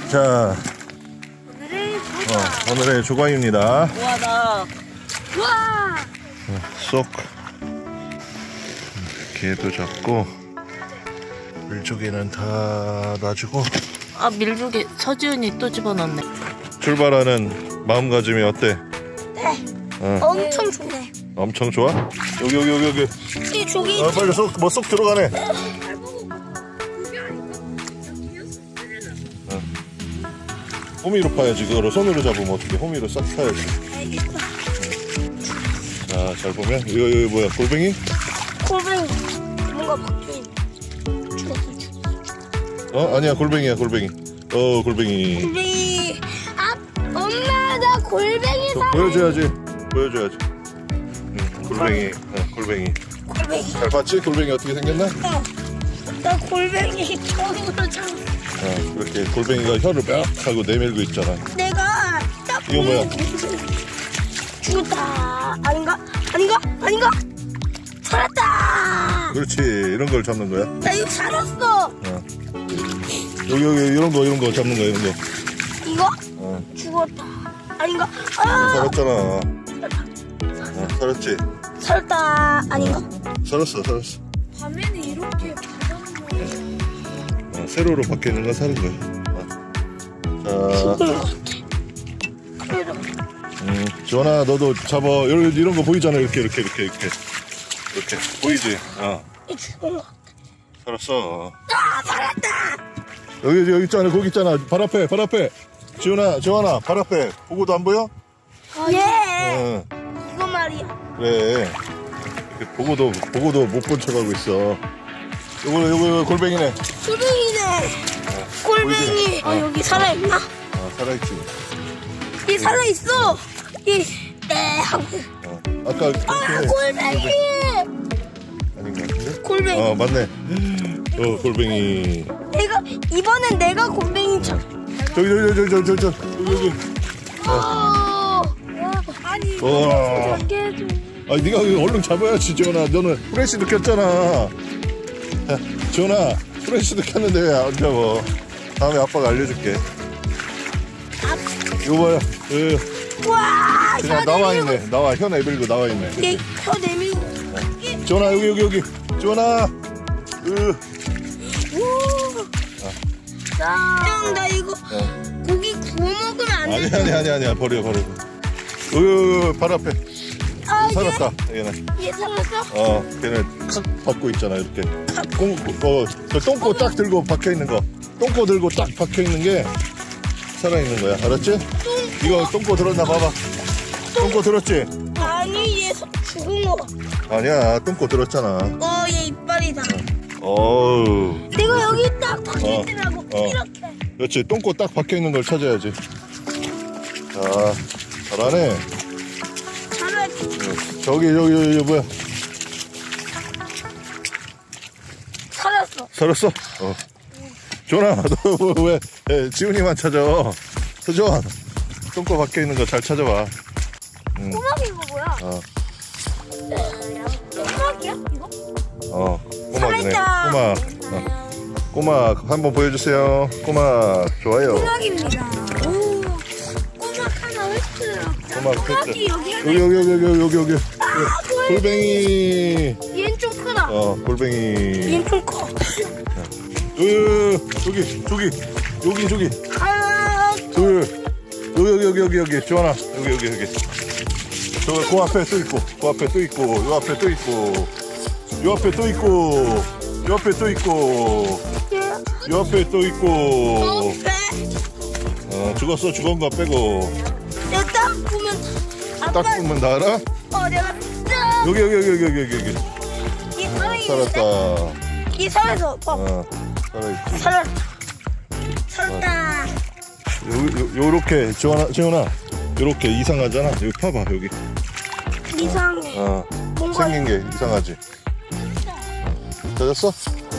자, 오늘의 오늘의 조과입니다. 우와. 쏙. 개도 잡고 밀조개는 다 놔주고. 아, 밀조개 서지훈이 또 집어넣네. 출발하는 마음가짐이 어때? 네. 엄청 좋네. 엄청 좋아? 여기. 이 조개. 빨리 쏙 들어가네. 호미로 파야지. 그거를 손으로 잡으면 어떻게? 호미로 싹 파야지. 자, 잘 보면 이거 뭐야? 골뱅이? 골뱅이. 뭔가 바뀐. 죽었어. 아니야, 골뱅이야, 골뱅이. 골뱅이. 골뱅이. 아, 엄마, 나 골뱅이 사. 보여줘야지. 골뱅이. 골뱅이. 골뱅이. 잘 봤지? 골뱅이 어떻게 생겼나? 나 골뱅이 처음으로 잡았어. 그렇게 골뱅이가 혀를 뼈 하고 내밀고 있잖아. 내가 딱 이거 뭐야? 죽었다. 아닌가? 살았다. 그렇지. 이런 걸 잡는 거야. 나 이거 살았어. 여기 이런 거 잡는 거야. 이런 거. 이거? 죽었다. 아닌가? 아, 살았잖아. 살았지. 살았다. 아닌가? 살았어. 화면이 이렇게 바뀌는 거예요. 세로로 바뀌어 있는 건 사는 거야. 죽은 자, 것 같아. 그래도 지원아, 너도 잡아. 이런 거 보이잖아. 이렇게 보이지? 이 죽은 것 같아. 살았어. 아, 살았다. 여기 있잖아. 거기 있잖아. 발 앞에. 지원아, 발 앞에. 보고도 안 보여? 예. 이거 말이야. 그래. 이렇게 보고도 못 본 척하고 있어. 요거 골뱅이네. 골뱅이. 보이지? 여기 살아있나? 살아있지. 얘 살아있어. 얘, 하고. 아까 골뱅이. 아닌 것 같은데? 골뱅이. 맞네. 골뱅이. 이번엔 내가 골뱅이 잡. 저기. 아니, 우와. 작게 해줘. 네가 얼른 잡아야지, 지원아. 너는 프레시도 켰잖아. 지원아, 프레시도 켰는데 왜 안 잡아? 다음에 아빠가 알려줄게. 이거 봐요. 와, 그냥 나와있네. 혀 내밀고 나와있네. 얘혀 내밀고. 지원아, 여기. 지원아. 형, 나 이거 고기 구워 먹으면 안 돼. 아니야. 버려. 발 앞에. 살았다. 얘 살았어? 걔는 칵 받고 있잖아. 이렇게. 똥꼬 딱 들고 박혀있는 거. 똥꼬 들고 딱 박혀있는 게 살아있는 거야. 알았지? 이거 똥꼬 들었나 봐봐. 똥꼬 들었지? 아니, 얘 죽은 거. 아니야, 똥꼬 들었잖아. 얘 이빨이다. 어우. 내가 여기 딱 박혀있더라고. 이렇게. 그렇지. 똥꼬 딱 박혀있는 걸 찾아야지. 자, 잘하네. 저기 뭐야? 살았어? 조나, 너 왜 지훈이만 찾아? 서지원, 똥꼬 박혀 있는 거 잘 찾아봐. 꼬막이 이거 뭐야? 꼬막이야? 이거? 꼬막이네. 살았다. 꼬막 한번 보여주세요. 꼬막 좋아요. 꼬막입니다. 오, 꼬막 하나 획득. 꼬막이 여기. 여기. 골뱅이. 얘는 좀 크다. 골뱅이. 얘는 좀 커. 저기. 여기. 지원아, 여기. 그 앞에 또 있고, 요 앞에 또 있고. 죽었어. 죽은 거 빼고. 내가 딱 보면. 딱 보면 나 알아? 내가 딱. 여기. 얘 살아있는데? 살았다. 얘 살아서. 살아있지. 살았다. 요렇게, 지원아. 요렇게 이상하잖아. 여기 봐봐, 여기. 이상해. 뭔가 생긴 게 이상하지? 찾았어?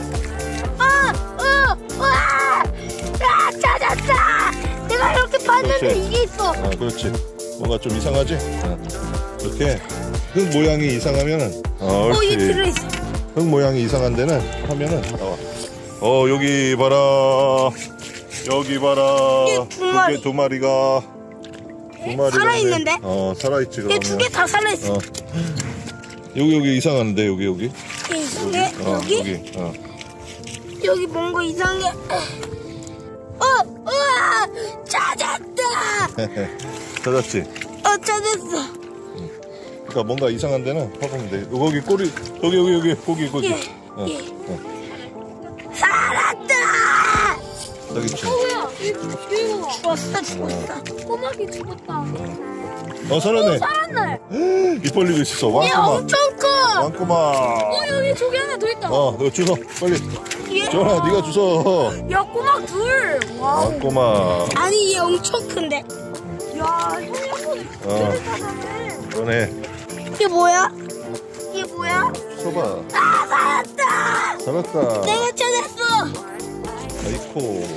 찾았다. 내가 이렇게 봤는데 그렇지. 이게 있어. 그렇지. 뭔가 좀 이상하지? 이렇게 흙 모양이 이상하면은 얘 옳지. 들어있어. 흙 모양이 이상한 데는 하면은 나와. 여기 봐라. 여기 봐라. 두 마리. 두 마리가. 두 마리가. 살아있는데? 살아있지, 그러면. 두 개 다 살아있어. 여기 이상한데, 여기. 이상해? 여기? 여기 뭔가 이상해. 우와! 찾았다! 찾았지? 찾았어. 그러니까 뭔가 이상한 데는 파보면 돼. 여기 꼬리, 여기, 고기. 살았다! 저기 있지. 이거 죽었어. 꼬막이 죽었다. 살았네. 살았네. 입 벌리고 있었어. 얘 왕꼬마. 엄청 커. 왕꼬마. 여기 저기 하나 더 있다. 너 주워. 빨리. 전화, 네가 주워. 야, 꼬막 둘. 와우. 왕꼬마. 아니, 얘 엄청 큰데. 야, 형이 한번 그러네. 이게 뭐야? 써봐. 살았다! 살았다. 내가 찾았어. 아이코.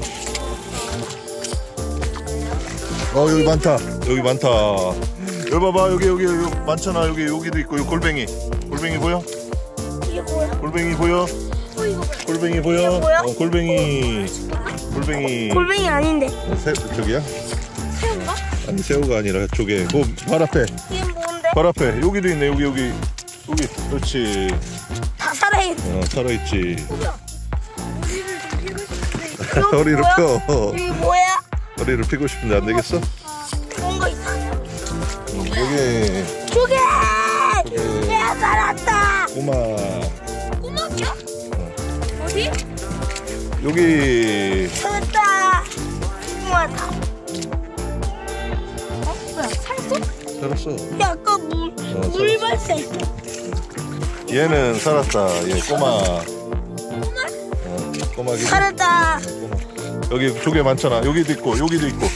여기 많다. 여기 봐봐. 여기 많잖아. 여기도 있고. 여기 골뱅이 보여? 이게 뭐야? 골뱅이 보여? 이거 골뱅이 보여? 이게 뭐야? 골뱅이. 골뱅이 아닌데. 저기야? 새우인가? 아니, 새우가 아니라 저게. 발 앞에. 이게 뭔데? 발 앞에. 여기도 있네. 여기. 그렇지. 다 살아있네. 살아있지. 이거 허리를 뭐야? 펴. 이게 뭐야? 허리를 펴고 싶은데 안 되겠어? 뭔가 이상해. 여기. 두 개! 내가 살았다! 꼬마. 꼬막이야? 어디? 여기. 살았다! 꼬마다. 뭐야, 살았어? 살았어. 야, 아까 물 발사했어. 얘는 살았다. 얘 꼬마. 꼬막이. 살았다! 여기 조개 많잖아. 여기도 있고. 여기도 있고.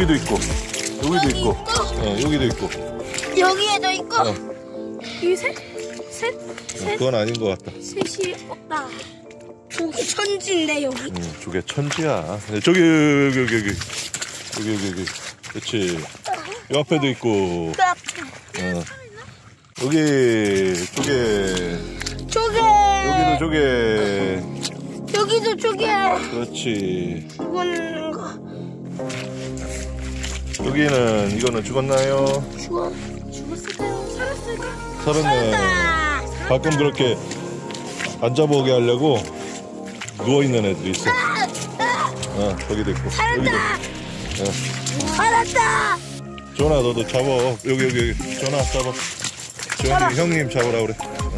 여기에도 있고. 이 셋? 그건 아닌 것 같다. 셋이 없다. 조개 천지인데 여기. 조개 천지야. 저기. 그렇지. 이 앞에도 있고. 그 앞에. 여기 조개. 여기도 조개. 여기도 조개. 그렇지. 죽은 거. 이거는 죽었나요? 죽었을까요? 살았을까? 살았네. 살았다. 가끔 그렇게 앉아보게 하려고 누워있는 애들이 있어. 거기도 있고. 살았다. 여기도. 살았다. 전화 너도 잡아. 여기. 전화 잡아. 형님 잡으라 그래.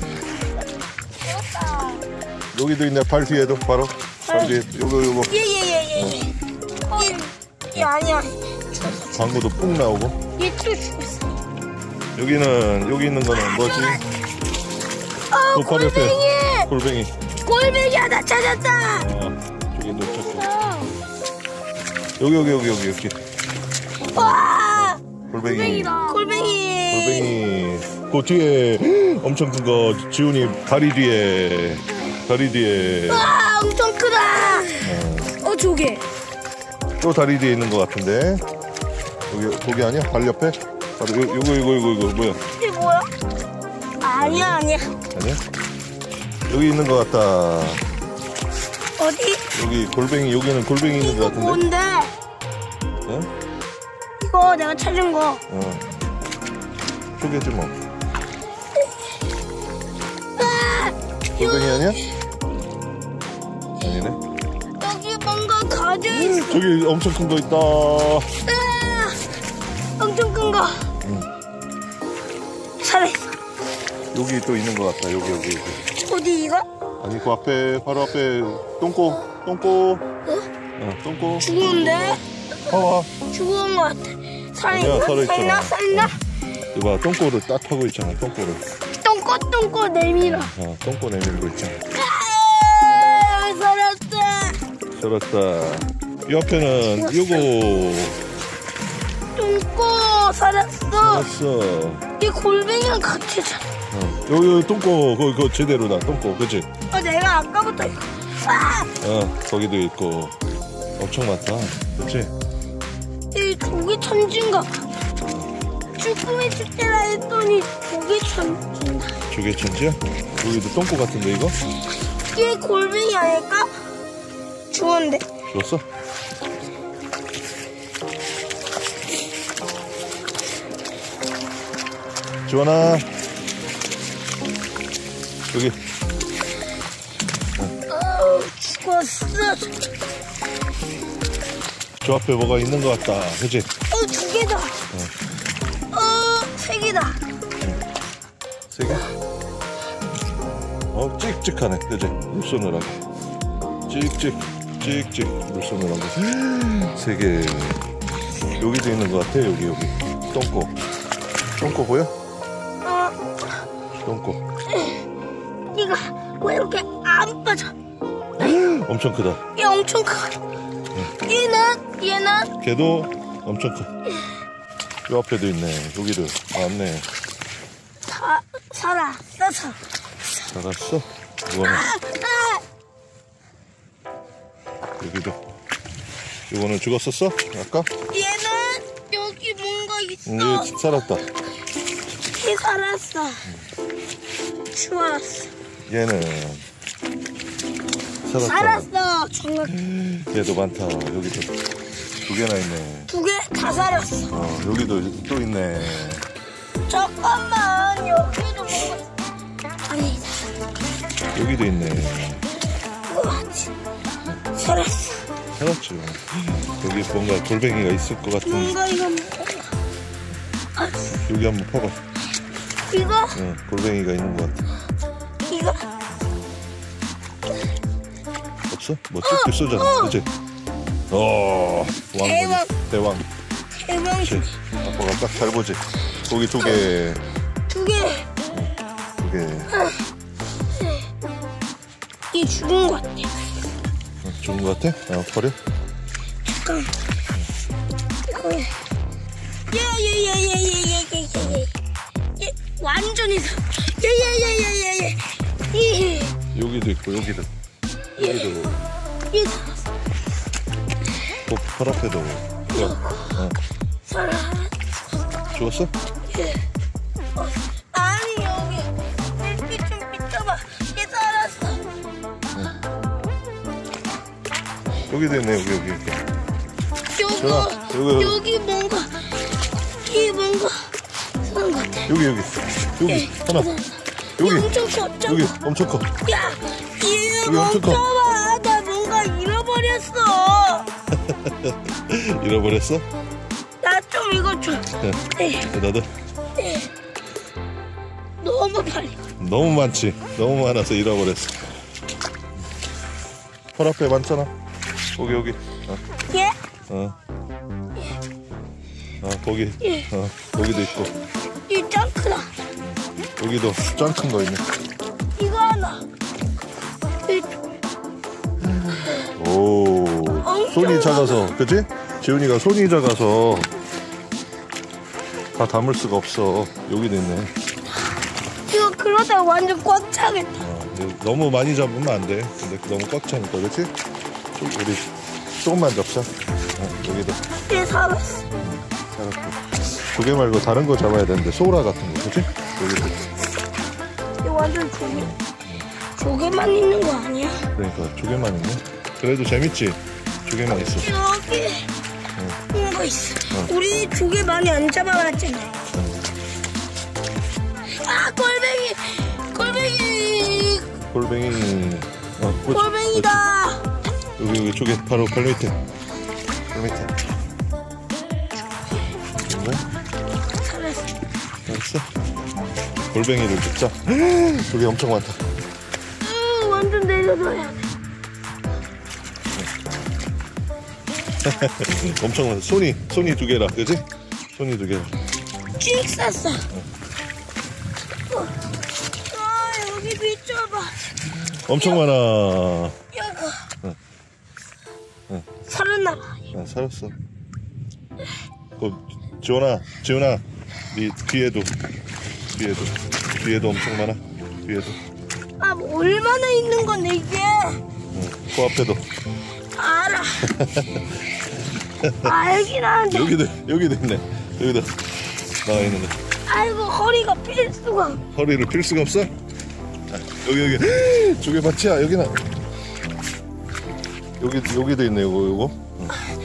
여기도 있네. 발 뒤에도 바로. 발 뒤에. 요거. 얘. 얘 아니야. 광고도 뿡 나오고. 얘 또 죽었어. 여기 있는 거는 뭐지? 바로 옆에 골뱅이. 골뱅이 하나 찾았다. 저기 놓쳤고. 여기. 와. 골뱅이. 골뱅이. 그 뒤에 엄청 큰 거 지훈이 다리 뒤에. 와, 엄청 크다. 조개. 또 다리 뒤에 있는 것 같은데. 거기 아니야? 발 옆에? 바로 이거 뭐야? 이게 뭐야? 아니야. 아니야? 여기 있는 것 같다. 어디? 여기는 골뱅이 있는 것 이거 같은데. 뭔데? 이거 내가 찾은 거. 쪼개지 뭐. 골뱅이 아니야? 아니네. 여기 뭔가 가져있어. 저기 엄청 큰 거 있다. 엄청 큰 거. 살아있어. 여기 또 있는 것 같다. 여기. 어디 이거? 아니 그 앞에 바로 앞에 똥꼬. 똥꼬. 죽었는데? 봐봐. 죽은 거 같아. 아니야, 살아있잖아. 살나? 이봐 똥꼬를 딱 하고 있잖아. 똥꼬를. 똥꼬 내밀어. 똥꼬 내밀고 있잖아. 살았다. 이 앞에는 요거. 똥꼬 살았어. 살았어. 이 골뱅이랑 같이 자. 여기 똥꼬 그거 제대로다. 똥꼬 그치? 내가 아까부터 이거. 거기도 있고 엄청 많다. 그치? 이 조개 천지인가 봐. 쭈꾸미 축제라 했더니 조개 천지인가. 조개 천지야? 여기도 똥꼬 같은데 이거? 이게 골뱅이 아닐까? 죽었는데. 죽었어? 지원아 여기. 죽었어. 저 앞에 뭐가 있는 것 같다. 그치? 2개다. 3개다. 3개? 찍찍하네. 그치? 물손을 하고. 찍찍 물손을 하고. 3개. 여기도 있는 것 같아. 여기. 똥꼬 보여? 똥꼬. 얘가 왜 이렇게 안 빠져? 엄청 크다. 얘 엄청 커. 얘는 걔도 엄청 커. 요 앞에도 있네. 여기도 왔네. 살았어. 살았어? 이거는 여기도. 이거는 죽었었어? 아까? 얘는 여기 뭔가 있어. 얘 살았다. 얘 살았어. 죽었어. 얘는 살았다. 살았어. 정말 얘도 많다. 여기도 2개나 있네. 2개 다 살았어. 여기도 또 있네. 잠깐만, 여기도 뭔가 아니다. 여기도 있네. 살았어. 살았죠. 여기 뭔가 골뱅이가 있을 것 같은. 뭔가 이거 여기 한번 파봐. 이거 응, 골뱅이가 있는 것 같아. 이거 없어? 뭐 찍기 쏘잖아. 그치? 왕거지. 대왕. 대왕이 그치? 아빠가 딱 잘 보지. 고기 2개. 2개. 2개. 얘 죽은 것 같아. 좋은 것 같아? 버려? 잠깐. 이거 얘 완전히 얘 여기도 있고 여기도. 여기도. 얘 살았어. 팔 앞에도. 살았어. 죽었어? 아니 여기 물빛 좀 비춰봐. 얘 살았어. 여기도 있네. 여기. 여기 뭔가 이 뭔가 사는 것 같아. 여기 하나. 여기 엄청 커. 여기 엄청 커. 야, 얘 여기 엄청 커. 멈춰봐. 나 뭔가 잃어버렸어. 잃어버렸어? 나 좀 이거 줘. 나도. 너무 빨리. 너무 많지. 너무 많아서 잃어버렸어. 팔 앞에 많잖아. 여기. 얘? 거기. 거기도 있고. 이 짱 크다. 여기도 짱 큰 거 있네. 이거 하나. 오. 손이 작아서, 그치? 지훈이가 손이 작아서 다 담을 수가 없어. 여기도 있네. 이거 그러다 완전 꽉 차겠다. 너무 많이 잡으면 안 돼. 근데 너무 꽉 차니까, 그치? 우리 조금만 잡자. 여기도. 얘 살았어. 잘했고. 2개 말고 다른 거 잡아야 되는데, 소라 같은 거, 그치? 여기도. 얘 완전 조개만 있는 거 아니야? 그러니까 조개만 있네. 그래도 재밌지? 조개만 있어. 여기 뭔가 있어. 우리 조개 많이 안 잡아봤잖아. 아, 골뱅이. 골뱅이다. 여기 조개 바로 발 밑에. 알았어? 골뱅이를 줍자. 조개 엄청 많다. 완전 내려줘야 돼. 엄청 많아. 손이 2개라, 그지? 손이 2개라. 쭉 쌌어. 여기 비춰봐. 엄청 많아. 여기. 살았나 봐. 살았어. 지훈아, 네 뒤에도 엄청 많아. 뒤에도. 아, 뭐 얼마나 있는 건데 이게? 그 앞에도. 알아. 알긴 하는데. 여기도 있네. 여기도 나와 있는데. 아이고, 허리가 필 수가. 허리를 필 수가 없어? 자, 여기. 조개 밭이야. 여기는. 여기도 있네. 요거.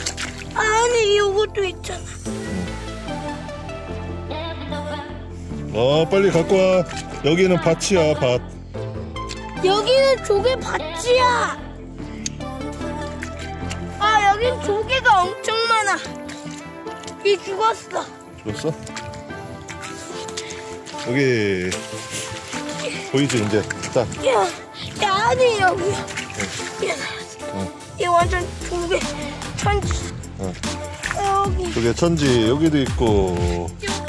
아니, 요것도 있잖아. 빨리 갖고 와. 여기는 밭이야, 밭. 여기는 조개 밭이야. 아, 여긴 조개가 엄청 많아. 이 죽었어. 죽었어? 여기 보이지 이제 딱. 야, 아니 여기야. 이 완전 조개 천지. 여기. 저기 천지 여기도 있고.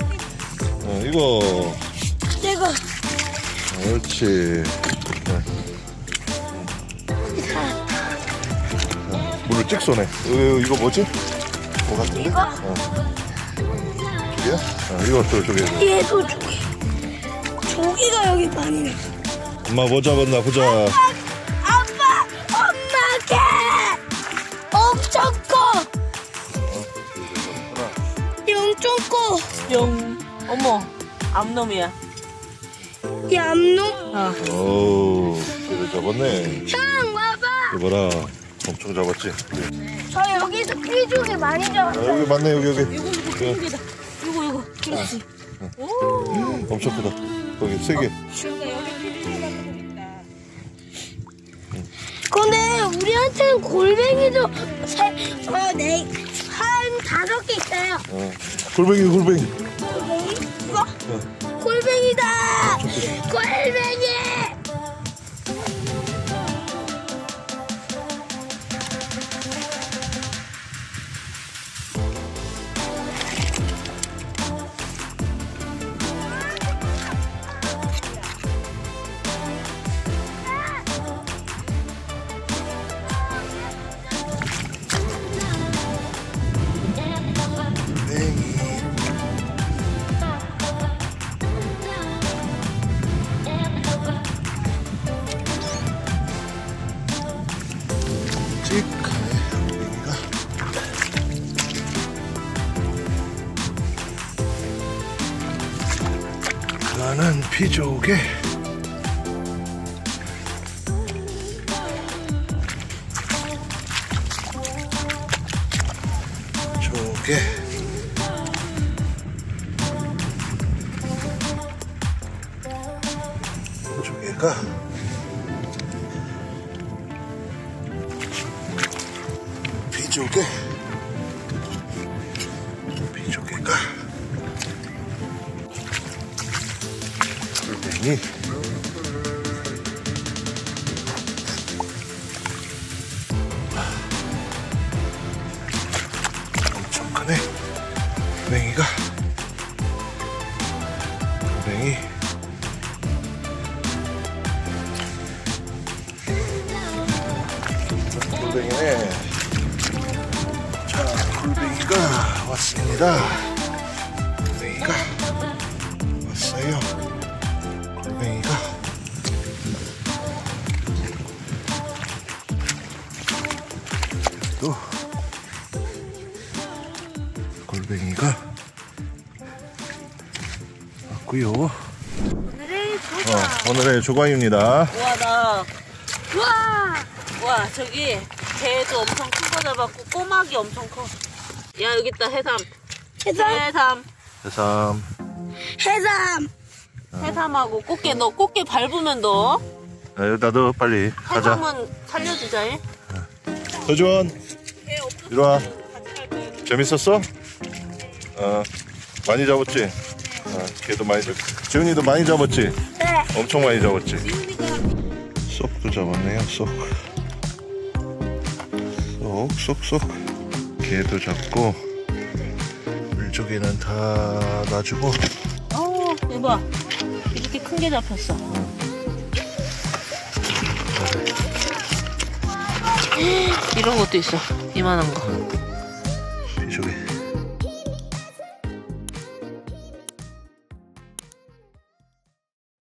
이거. 내가. 옳지. 물을 찍 쏘네. 이거 뭐지? 뭐 같은데? 이거? 조개야? 이것도 조개. 얘도 조개. 조개가 여기 많이 나. 엄마 뭐 잡았나 보자. 아빠, 엄마 개 엄청 커. 엄청 커. 뿅. 어머, 암놈이야. 이 암놈. 오우, 개를 잡았네. 형 와봐. 이거 봐라. 엄청 잡았지? 저 여기서 퀴조개 많이 잡았어요. 여기 맞네, 여기. 이거 크기다. 이거. 그렇지. 엄청 크다. 거기 세 개. 근데 우리한테는 골뱅이도 한 5개 있어요. 골뱅이. 골뱅이? 이거? 골뱅이다! 골뱅이! 나는 피조개. 조개. 조개가 피조개가 골뱅이. 엄청 크네. 골뱅이가. 골뱅이네. 자, 골뱅이가 왔습니다. 골뱅이가 왔어요. 골뱅이가. 또 골뱅이가 왔고요. 오늘의 조과입니다. 우와, 와! 와, 저기 개도 엄청 큰 거 잡았고 꼬막이 엄청 커. 야, 여기 있다. 해삼. 해삼! 해삼하고 꽃게. 너 꽃게 밟으면 너 여기다 넣어 빨리. 가자. 해삼은 살려주자. 해. 서주원 이리 와. 재밌었어? 많이 잡았지? 걔도 많이 잡. 지훈이도 많이 잡았지? 네. 엄청 많이 잡았지? 쏙도 잡았네요. 쏙. 걔도 잡고 물조개는 다 놔주고. 이봐. 이렇게 큰 게 잡혔어. 네. 이런 것도 있어. 이만한 거. 피조개.